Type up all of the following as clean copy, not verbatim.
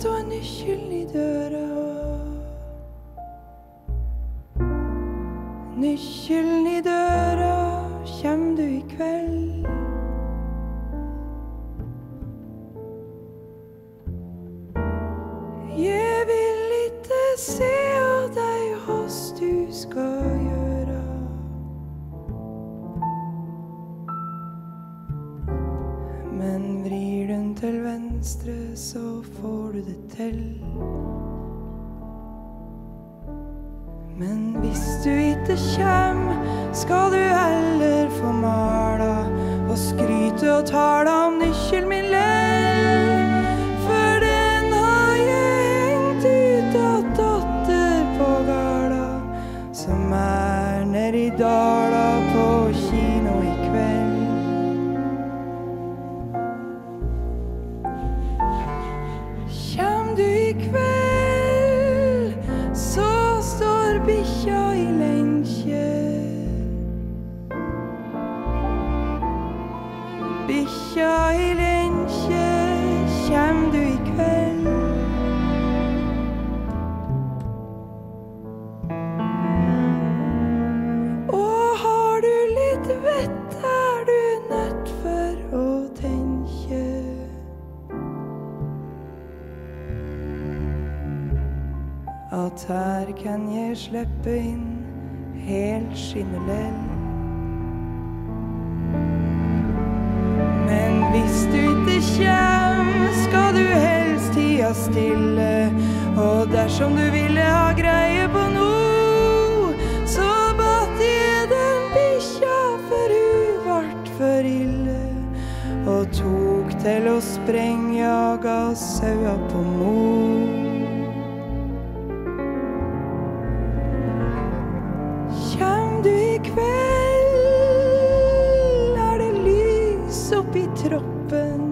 står nøkkelen i døra. Nøkkelen i døra, kjem du i kveld? Jeg vil ikke se av deg hos du skal gjøre. Men vrir den til venstre, så får du det til. Men hvis du ikke kjem, skal du heller få mala og skryte og tala om nøkkelen min lell. For den har jeg hengt ut av dotter på gala, som nede i dala på kino i kveld. Kjem du i kveld, så står bikkja i lenkje. Bikkja i lenkje, kjem du i kveld? Og har du litt vett, du nødt for å tenke. At her kan jeg slippe inn helt skinnelell. Men hvis du ikke kjem, skal du helst tia stille. Og dersom du ville ha greie på noe, så batt jeg den bikkja, for hun vart for ille. Og tok til å sprengjaga saua på mo. Kjem du i kveld, det lys oppi troppen.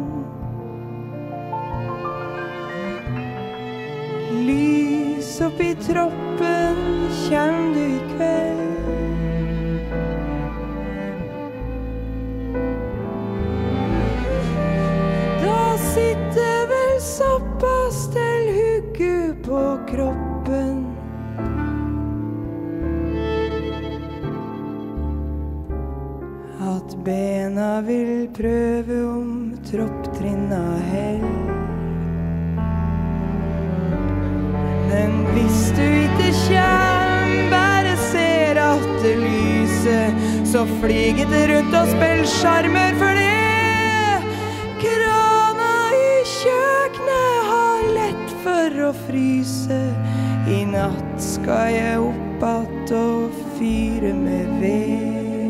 Lys oppi troppen, kjem du i kveld? Da sitter vel såpass til huggu på kroppen. At bena vil prøve om tropptrinna hell. Men hvis du ikke kjem, bare ser at det lyser, så flyger det rundt og spiller sjarmer for det. Krana i kjøkkenet har lett for å fryse. I natt skal jeg opp att og fyre med ved.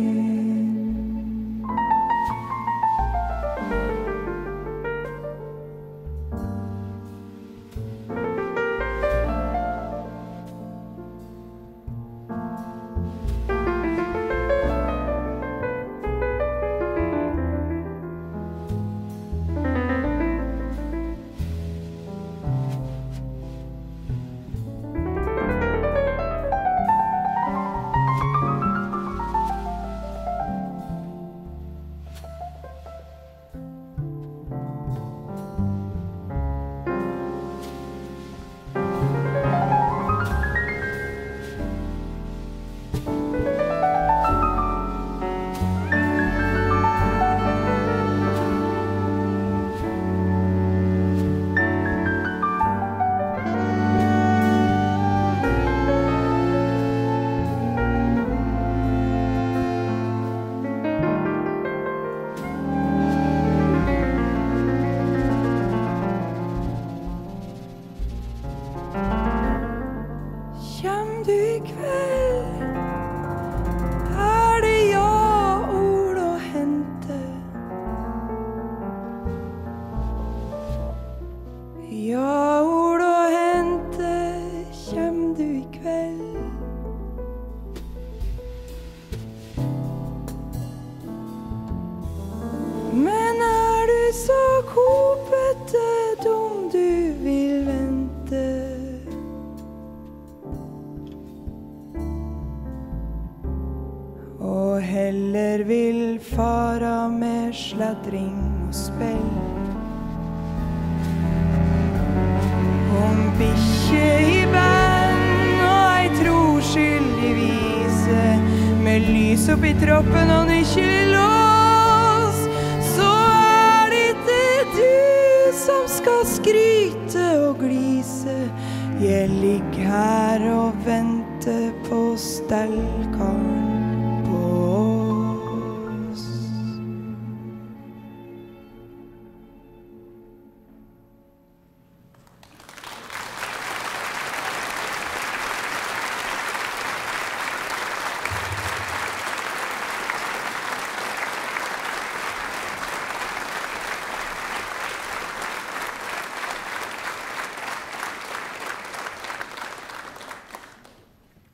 heller vil fara med sladring og spill. om bikkje i band og ei troskyldig vise med lys oppi troppen og nykkelig lås, så det ikke du som skal skryte og glise. Jeg ligger her og venter på stellkaren.